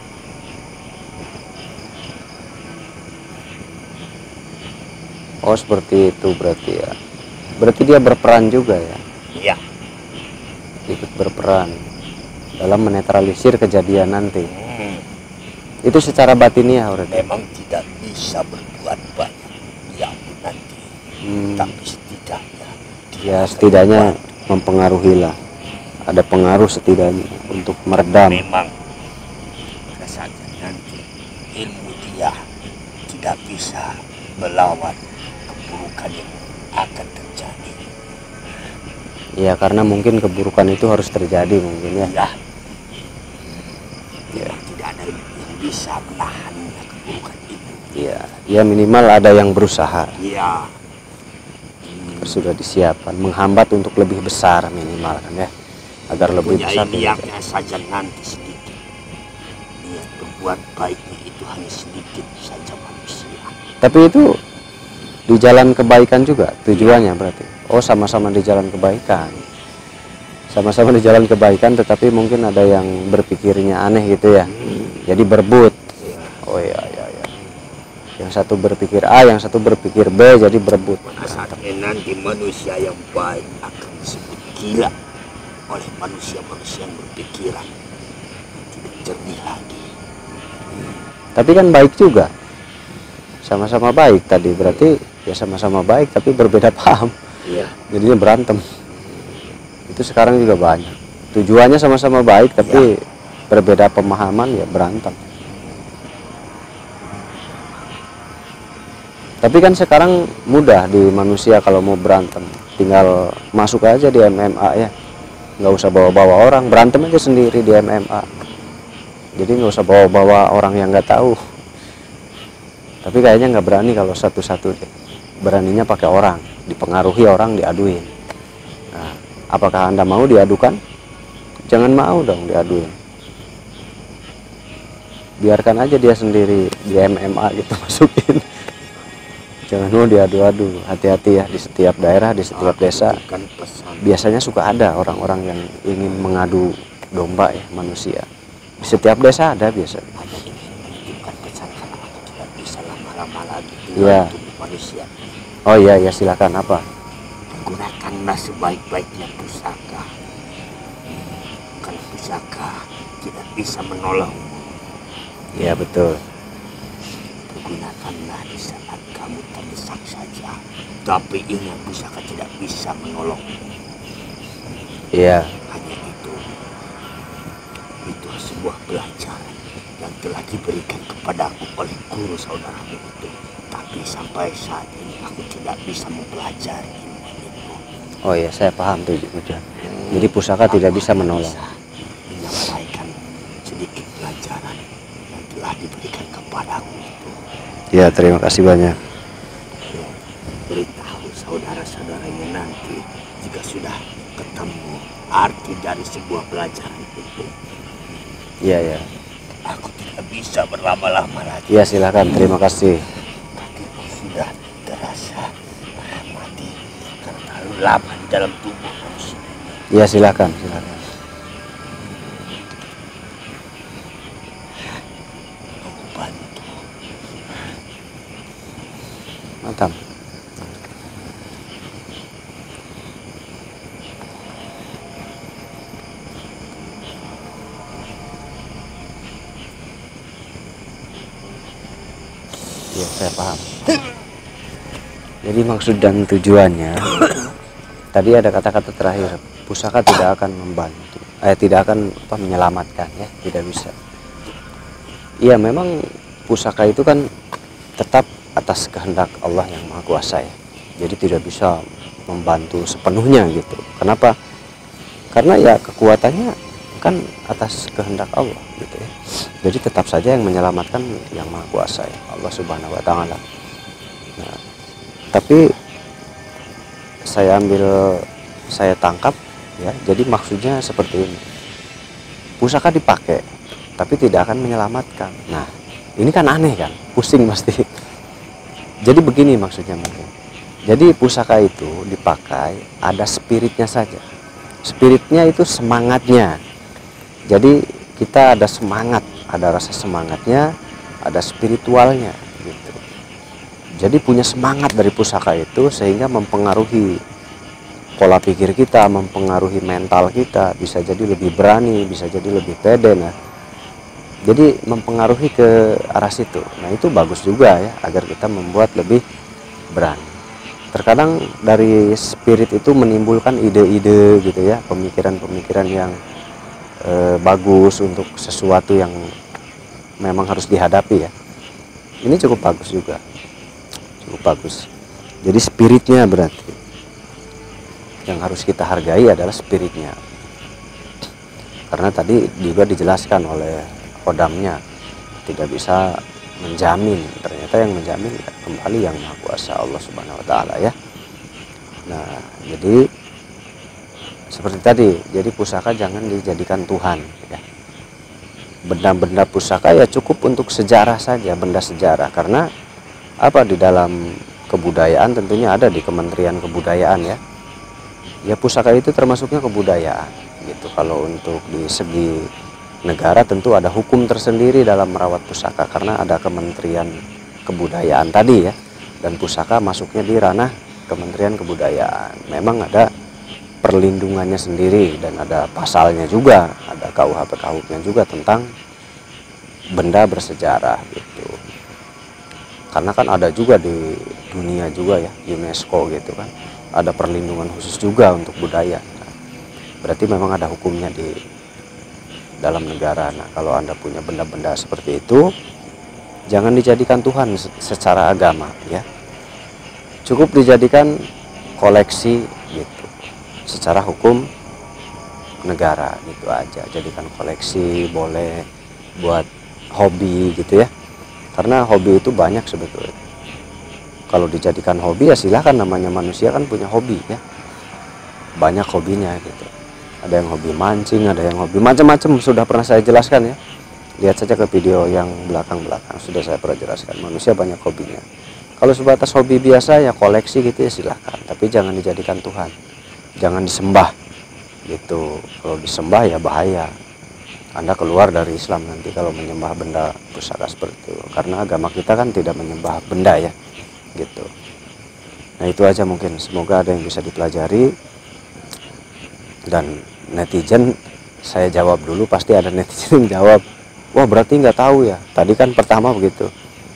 Oh, seperti itu berarti ya. Berarti dia berperan juga ya. Ya, Ikut berperan dalam menetralisir kejadian nanti. hmm, Itu secara batiniah berarti. memang tidak bisa berbuat banyak. Ya nanti, Hmm, tapi setidaknya dia ya akan setidaknya membantu. mempengaruhi lah. Ada pengaruh setidaknya untuk meredam. Memang pada saatnya nanti ilmu dia tidak bisa melawan keburukan yang akan terjadi. Ya, karena mungkin keburukan itu harus terjadi mungkin ya. Ya, Ya, memang tidak ada yang bisa menahannya keburukan itu. ya, ya minimal ada yang berusaha. Ya, Sudah disiapkan menghambat untuk lebih besar minimal kan ya, agar lebih punya besar tidak niatnya saja nanti sedikit. Niat berbuat baiknya itu hanya sedikit saja manusia. tapi itu di jalan kebaikan juga tujuannya berarti. Oh, sama-sama di jalan kebaikan, sama-sama di jalan kebaikan, tetapi mungkin ada yang berpikirnya aneh gitu ya, jadi berebut. Oh iya, iya, iya. Yang satu berpikir A, yang satu berpikir B, jadi berebut. Pada saatnya nanti manusia yang baik akan disebut gila oleh manusia-manusia yang berpikiran tidak jernih lagi. Tapi kan baik juga, sama-sama baik tadi, berarti ya sama-sama baik tapi berbeda paham, Iya. jadinya berantem. Itu sekarang juga banyak, tujuannya sama-sama baik tapi berbeda pemahaman ya berantem. Tapi kan sekarang mudah di manusia kalau mau berantem, tinggal masuk aja di M M A ya, nggak usah bawa-bawa orang, berantem aja sendiri di M M A. Jadi nggak usah bawa-bawa orang yang nggak tahu. Tapi kayaknya nggak berani kalau satu-satu deh. Beraninya pakai orang, dipengaruhi orang, diaduin. Nah, apakah Anda mau diadukan? Jangan mau dong diaduin. Biarkan aja dia sendiri di M M A gitu masukin. Jangan mau diadu-adu. Hati-hati ya, di setiap daerah, di setiap desa biasanya suka ada orang-orang yang ingin mengadu domba ya manusia. Di setiap desa ada biasanya. Iya. Oh iya ya, silakan. Apa? Gunakanlah sebaik-baiknya pusaka. Karena pusaka tidak bisa menolong. Iya betul. Gunakanlah di saat kamu terdesak saja. Tapi ingat, pusaka tidak bisa menolong. Iya. Hanya itu. Itu sebuah pelajaran yang telah diberikan kepadaku oleh guru saudaramu itu. Tapi sampai saat ini aku tidak bisa mempelajari ilmu itu. Oh iya, saya paham tuh Ujang. Jadi pusaka aku tidak bisa menolong. Bisa menyampaikan sedikit pelajaran yang telah diberikan kepadaku itu. Ya, terima kasih banyak. Ya, beritahu saudara-saudaranya nanti jika sudah ketemu arti dari sebuah pelajaran itu. Iya, ya. Aku tidak bisa berlama-lama lagi. Iya, silakan. Terima kasih. Kakiku sudah terasa mati karena terlalu lama di dalam tubuh manusia. Iya, silakan, silakan. Aku bantu. Mantap. Ya, saya paham. Jadi maksud dan tujuannya tadi ada kata-kata terakhir, pusaka tidak akan membantu, eh tidak akan apa, menyelamatkan ya, tidak bisa. Iya, memang pusaka itu kan tetap atas kehendak Allah yang Maha Kuasa ya. Jadi tidak bisa membantu sepenuhnya gitu. Kenapa? Karena ya kekuatannya kan atas kehendak Allah gitu ya. Jadi tetap saja yang menyelamatkan yang Maha Kuasa ya, Allah Subhanahu wa taala. Nah, tapi saya ambil saya tangkap ya. Jadi maksudnya seperti ini. Pusaka dipakai tapi tidak akan menyelamatkan. Nah, ini kan aneh kan? Pusing pasti. Jadi begini maksudnya mungkin. Jadi pusaka itu dipakai ada spiritnya saja. Spiritnya itu semangatnya. Jadi kita ada semangat, ada rasa semangatnya, ada spiritualnya gitu. Jadi punya semangat dari pusaka itu sehingga mempengaruhi pola pikir kita, mempengaruhi mental kita, bisa jadi lebih berani, bisa jadi lebih pede. Nah, jadi mempengaruhi ke arah situ. Nah, itu bagus juga ya, agar kita membuat lebih berani. Terkadang dari spirit itu menimbulkan ide-ide gitu ya, pemikiran-pemikiran yang e, bagus untuk sesuatu yang memang harus dihadapi ya. Ini cukup bagus juga, cukup bagus. Jadi spiritnya berarti yang harus kita hargai adalah spiritnya. Karena tadi juga dijelaskan oleh kodamnya tidak bisa menjamin, ternyata yang menjamin kembali yang Maha Kuasa Allah Subhanahu wa taala ya. Nah, jadi seperti tadi, jadi pusaka jangan dijadikan Tuhan ya. Benda-benda pusaka ya cukup untuk sejarah saja, benda sejarah. Karena apa, di dalam kebudayaan tentunya ada di Kementerian Kebudayaan ya. Ya pusaka itu termasuknya kebudayaan gitu. Kalau untuk di segi negara tentu ada hukum tersendiri dalam merawat pusaka karena ada Kementerian Kebudayaan tadi ya, dan pusaka masuknya di ranah Kementerian Kebudayaan. Memang ada perlindungannya sendiri dan ada pasalnya juga, ada K U H P K U P-nya juga tentang benda bersejarah gitu. Karena kan ada juga di dunia juga ya, UNESCO gitu kan, ada perlindungan khusus juga untuk budaya. Nah, berarti memang ada hukumnya di dalam negara. Nah, kalau Anda punya benda-benda seperti itu, jangan dijadikan Tuhan secara agama ya. cukup dijadikan koleksi gitu secara hukum negara gitu aja. Jadikan koleksi, boleh buat hobi gitu ya, karena hobi itu banyak sebetulnya. Kalau dijadikan hobi ya silahkan, namanya manusia kan punya hobi ya, banyak hobinya gitu. Ada yang hobi mancing, ada yang hobi macam-macam, sudah pernah saya jelaskan ya, lihat saja ke video yang belakang-belakang, sudah saya pernah jelaskan. Manusia banyak hobinya. Kalau sebatas hobi biasa ya koleksi gitu ya silahkan, tapi jangan dijadikan Tuhan, jangan disembah gitu. Kalau disembah ya bahaya, Anda keluar dari Islam nanti kalau menyembah benda pusaka seperti itu, karena agama kita kan tidak menyembah benda ya gitu. Nah itu aja mungkin, semoga ada yang bisa dipelajari. Dan netizen saya jawab dulu, pasti ada netizen yang jawab, wah berarti nggak tahu ya, tadi kan pertama begitu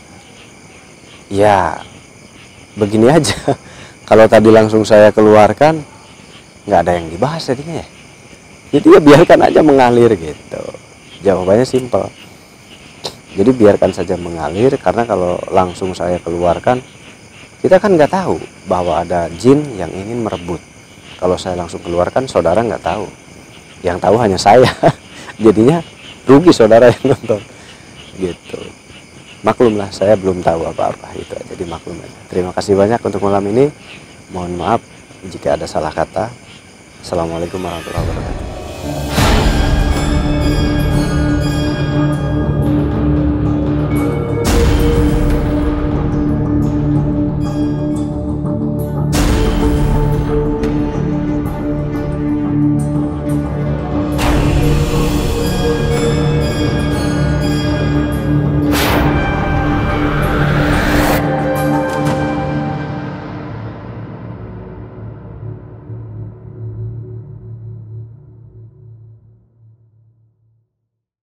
ya. Begini aja, kalau tadi langsung saya keluarkan nggak ada yang dibahas jadinya ya, jadi ya biarkan aja mengalir gitu. Jawabannya simpel, jadi biarkan saja mengalir, karena kalau langsung saya keluarkan, kita kan nggak tahu bahwa ada jin yang ingin merebut. Kalau saya langsung keluarkan, saudara nggak tahu, yang tahu hanya saya. Jadinya rugi saudara yang nonton gitu. Maklumlah, saya belum tahu apa-apa, itu aja, dimaklum aja. Terima kasih banyak untuk malam ini, mohon maaf jika ada salah kata. Assalamualaikum warahmatullahi wabarakatuh.